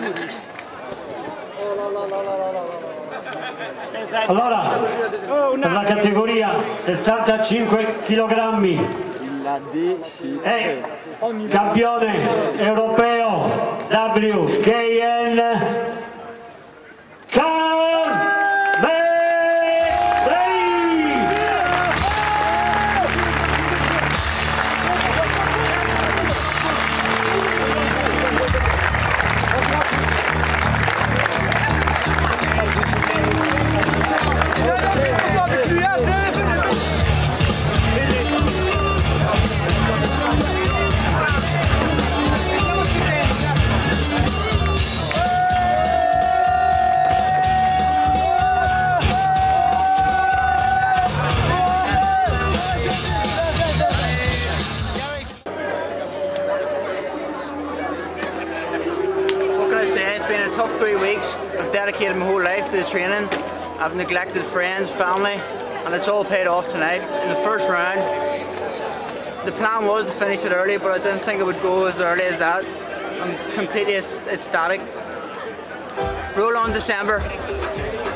Allora, per la categoria 65 kg è campione europeo WKN It's been a tough 3 weeks. I've dedicated my whole life to the training. I've neglected friends, family, and it's all paid off tonight. In the first round, the plan was to finish it early, but I didn't think it would go as early as that. I'm completely ecstatic. Roll on December.